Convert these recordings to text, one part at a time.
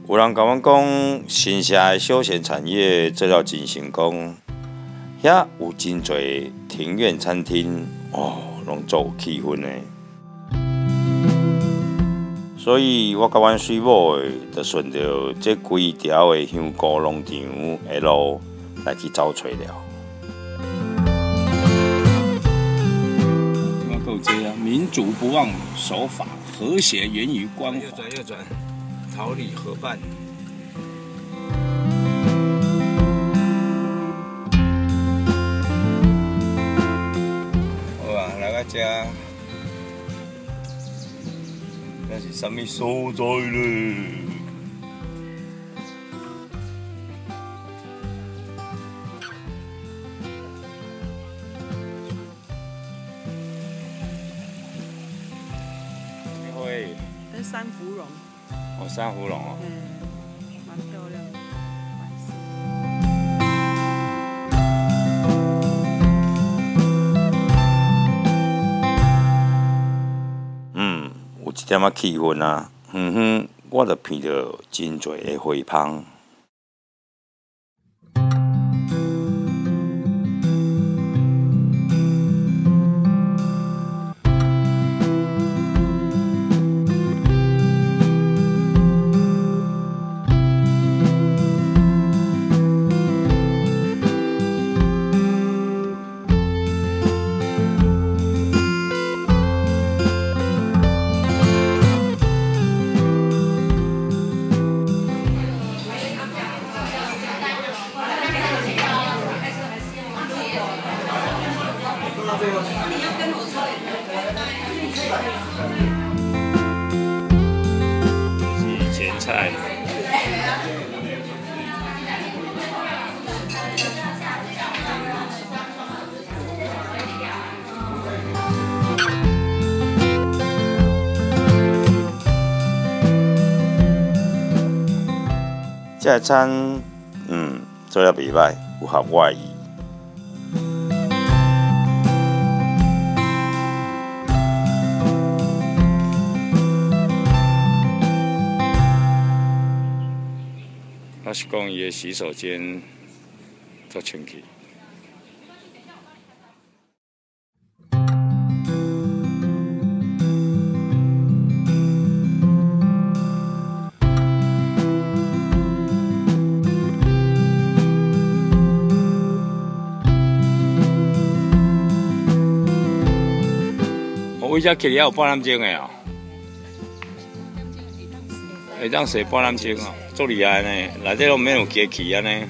有人甲阮讲，新社的休闲产业做了真成功，遐有真侪庭院餐厅，拢足有气氛的。所以我甲阮水某的，就顺着这规条的香菇农场的路来去找找了。 够这样，民主不忘守法，和谐源于关怀。右转，桃李合办。好啊，来到这，这是什么所在咧？ 跟珊瑚榕。 珊瑚榕哦。 蛮漂亮的。 有一点仔气氛啊，我就闻到真侪的花香。 是前菜。 这个餐，做了袂歹，有合我的意。 我是讲伊的洗手间做清气。我遮起了有半点钟的哦，会当洗半点钟哦，足厉害呢！内底拢免有机器安尼。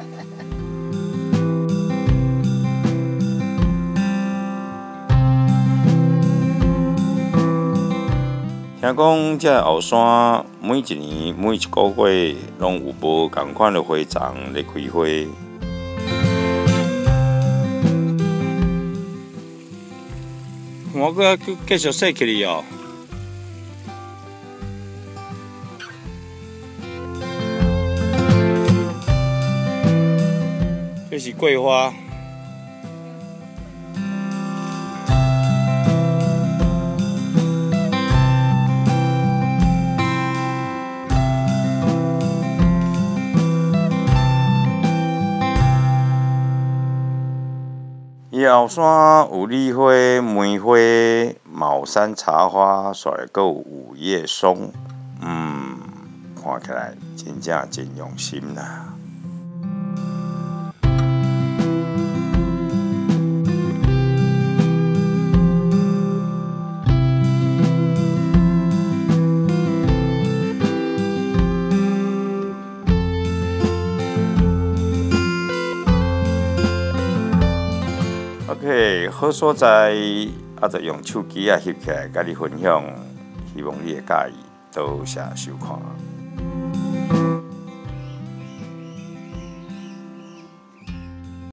听讲这后山每一年每一个月拢有无同款的花场咧开花。 我搁继续洗起哩哦。这是桂花。 伊后山有梨花、梅花、帽山茶花，煞会阁有五叶松，看起来真正真用心啦。OK， 好所在，就用手机翕起来，甲你分享，希望你会介意，多谢收看。